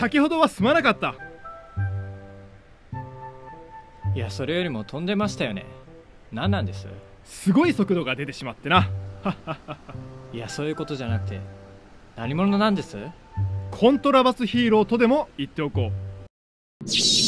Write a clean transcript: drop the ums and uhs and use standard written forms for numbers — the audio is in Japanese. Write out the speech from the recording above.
先ほどはすまなかった。 いや、それよりも飛んでましたよね。何なんです？ すごい速度が出てしまってな。 いや、そういうことじゃなくて、何者なんです？ コントラバスヒーローとでも言っておこう。